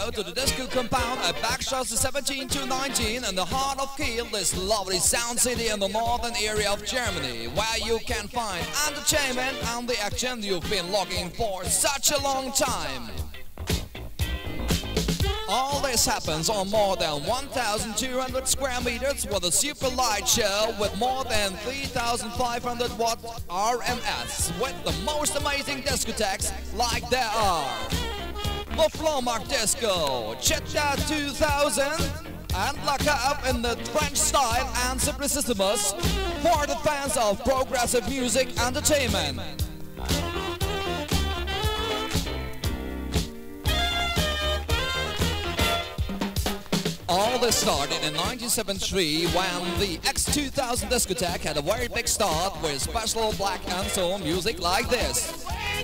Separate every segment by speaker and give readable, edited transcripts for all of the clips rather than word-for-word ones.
Speaker 1: go to the disco compound at Backstreet 17 to 19 in the heart of Kiel, this lovely sound city in the northern area of Germany, where you can find entertainment and the action you've been looking for such a long time. All this happens on more than 1,200 square meters with a super light show with more than 3,500 watt RMS with the most amazing discotheques like there are the Flohmarkt Disco, Chita 2000 and La Cave in the French style and Simplicissimus for the fans of progressive music entertainment. All this started in 1973 when the X2000 discotheque had a very big start with special black and soul music like this.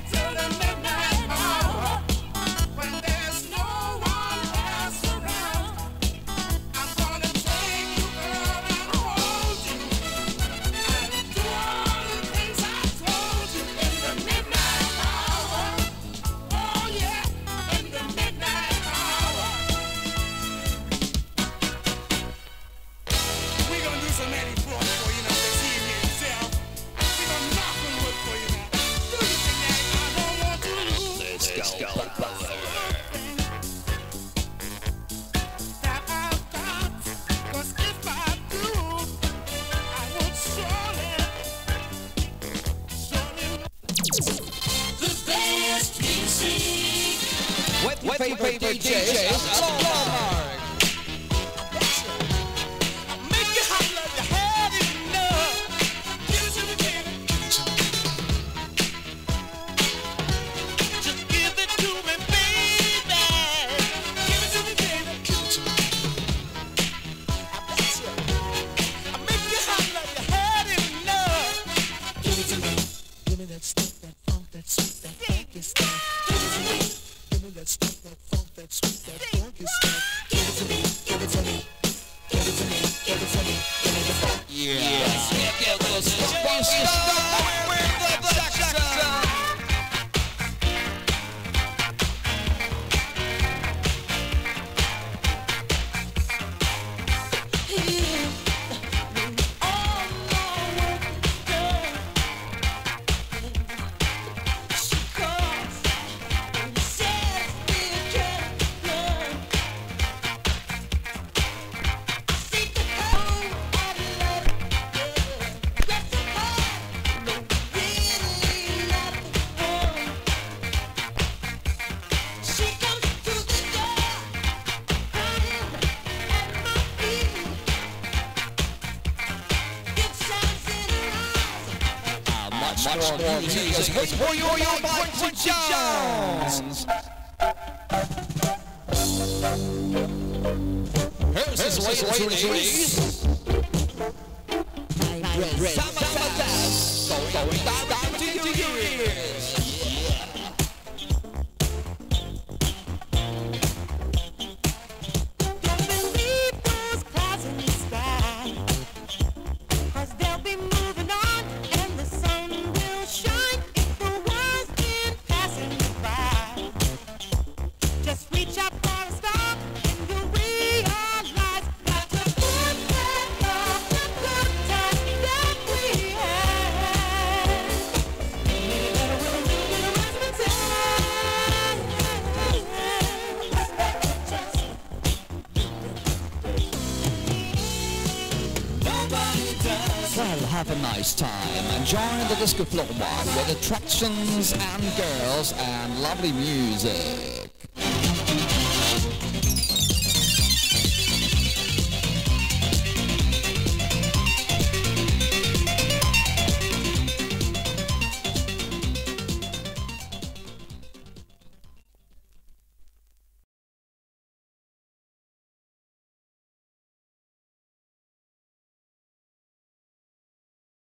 Speaker 1: With favorite DJs, Flohmarkt. Much more music is for your Quincy Jones. Here's his latest release. Going down to your ears. Well, have a nice time and join the Disco Flohmarkt with attractions and girls and lovely music.